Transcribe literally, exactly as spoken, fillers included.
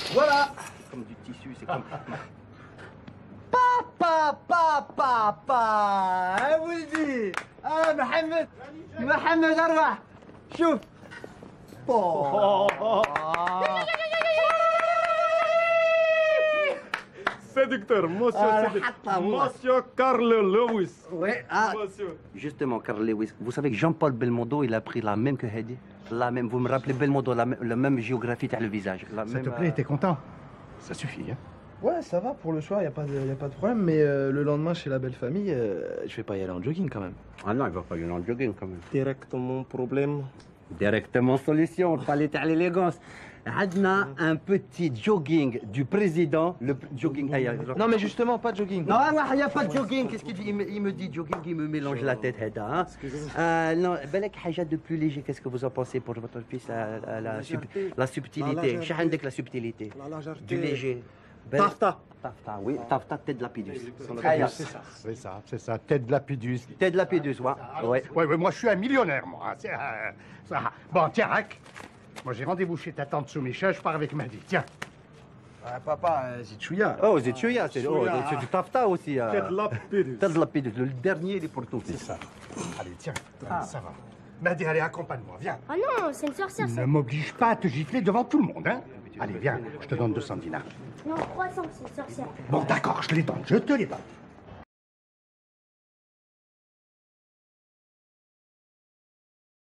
Voilà. Comme du tissu, c'est comme... Papa, papa, papa. يا ولدي. آه محمد. محمد أرواح. شوف. Séducteur, monsieur, Ah, séducteur. Monsieur Carl Lewis. Oui, ah. Monsieur. Justement, Carl Lewis, vous savez que Jean-Paul Belmondo, il a pris la même que Hedy. La même, vous me rappelez Belmondo, la, la même géographie, t'as le visage. La Ça même, te plaît, t'es content? Ça suffit, hein? Ouais, ça va pour le soir, y a pas de, y a pas de problème, mais euh, le lendemain chez la belle famille, euh, je vais pas y aller en jogging quand même. Ah non, il va pas y aller en jogging quand même. Directement problème. Directement solution, il fallait à l'élégance. Adna, un petit jogging du président, le jogging... Non mais justement, pas de jogging. Non, il n'y a pas de jogging. Qu'est-ce qu'il dit? il me, il me dit jogging, il me mélange la tête. Hein? Euh, non, Belek Haja de plus léger. Qu'est-ce que vous en pensez pour votre fils? La, la, la, sub, la subtilité. Chahandek la subtilité. Du léger. Tafta. Tafta, oui. Tafta, tête lapidus. C'est ça, c'est ça, c'est ça, tête de lapidus. Tête lapidus, ouais. Ouais. Ouais, ouais, moi je suis un millionnaire, moi. hein, c'est, euh, ça. Bon, tiens, Rack. Moi j'ai rendez-vous chez ta tante Soumicha, je pars avec Madi. Tiens. Ah, papa, euh, Zitchouya. Oh, Zitchouya, c'est oh, c'est du Tafta aussi. Euh. Tête lapidus. Tête lapidus. Le dernier, il est pour tout. C'est ça. Allez, tiens, ça va. Madi, allez, accompagne-moi, viens. Oh non, c'est une sorcière, ça. Ne m'oblige pas à te gifler devant tout le monde, hein. Allez, viens, je te donne deux cents dinars. Non, trois cents, c'est une sorcière. Bon, d'accord, je te les donne, je te les donne.